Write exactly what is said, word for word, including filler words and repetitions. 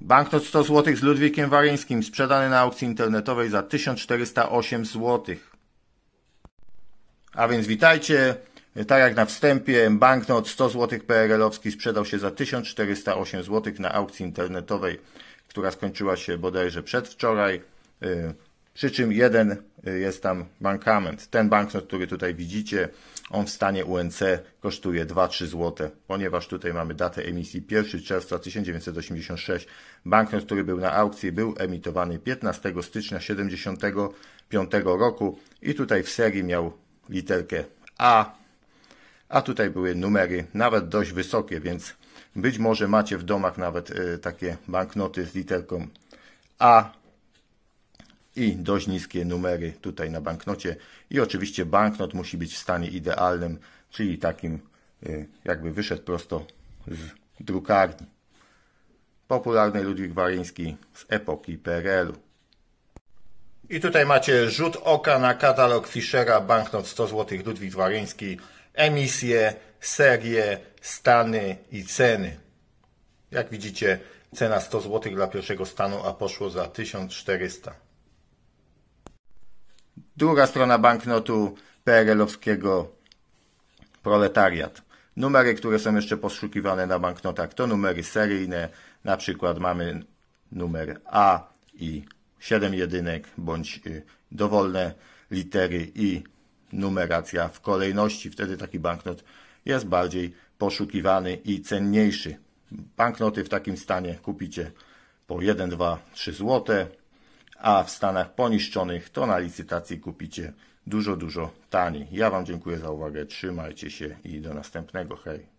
Banknot sto złotych z Ludwikiem Waryńskim sprzedany na aukcji internetowej za tysiąc czterysta osiem złotych. A więc witajcie. Tak jak na wstępie, banknot sto złotych P R L-owski sprzedał się za tysiąc czterysta osiem złotych na aukcji internetowej, która skończyła się bodajże przedwczoraj. Przy czym jeden jest tam mankament. Ten banknot, który tutaj widzicie, on w stanie U N C kosztuje dwa trzy złote, ponieważ tutaj mamy datę emisji pierwszego czerwca tysiąc dziewięćset osiemdziesiątego szóstego. Banknot, który był na aukcji, był emitowany piętnastego stycznia tysiąc dziewięćset siedemdziesiątego piątego roku i tutaj w serii miał literkę A, a tutaj były numery nawet dość wysokie, więc być może macie w domach nawet y, takie banknoty z literką A i dość niskie numery tutaj na banknocie. I oczywiście banknot musi być w stanie idealnym, czyli takim y, jakby wyszedł prosto z drukarni. Popularny Ludwik Waryński z epoki P R L-u. I tutaj macie rzut oka na katalog Fischera, banknot sto złotych Ludwik Waryński, emisje, serie, stany i ceny. Jak widzicie, cena sto złotych dla pierwszego stanu, a poszło za tysiąc czterysta. Druga strona banknotu P R L-owskiego proletariat. Numery, które są jeszcze poszukiwane na banknotach, to numery seryjne. Na przykład mamy numer A i siedem jedynek, bądź dowolne litery i numeracja w kolejności. Wtedy taki banknot jest bardziej poszukiwany i cenniejszy. Banknoty w takim stanie kupicie po jeden, dwa, trzy złote, a w stanach poniszczonych to na licytacji kupicie dużo, dużo taniej. Ja Wam dziękuję za uwagę, trzymajcie się i do następnego. Hej!